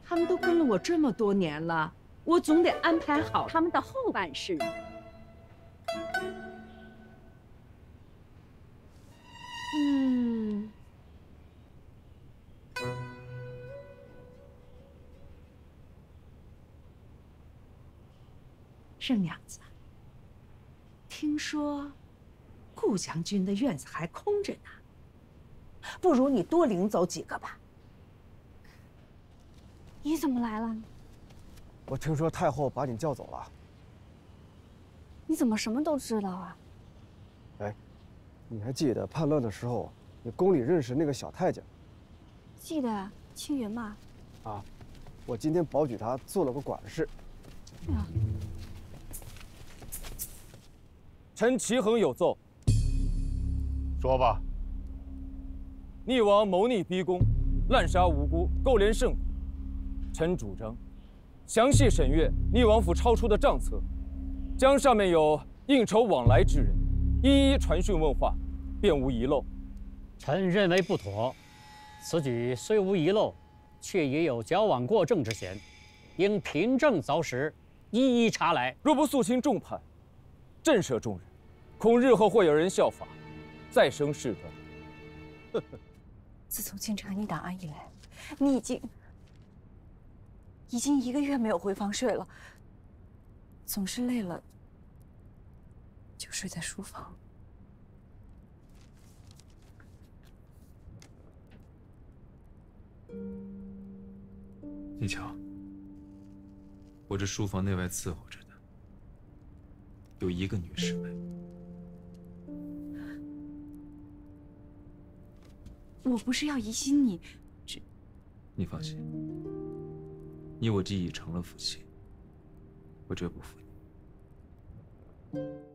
他们都跟了我这么多年了，我总得安排好他们的后半事。盛娘子，听说顾将军的院子还空着呢，不如你多领走几个吧。 你怎么来了？ 我听说太后把你叫走了。 你怎么什么都知道啊？ 哎，你还记得叛乱的时候，你宫里认识那个小太监？ 记得青云嘛。 啊，我今天保举他做了个管事。 呀。 臣齐衡有奏。 说吧。 逆王谋逆逼宫，滥杀无辜，勾连圣女。臣主张详细审阅逆王府抄出的账册，将上面有应酬往来之人一一传讯问话，便无遗漏。 臣认为不妥，此举虽无遗漏，却也有矫枉过正之嫌，应凭证凿实，一一查来。 若不肃清重判，震慑众人，恐日后会有人效法，再生事端。 自从进察逆档案以来，你已经1个月没有回房睡了，总是累了就睡在书房。 你瞧，我这书房内外伺候着的，有1个女侍卫。 我不是要疑心你， 你放心，你我既已成了夫妻，我绝不负你。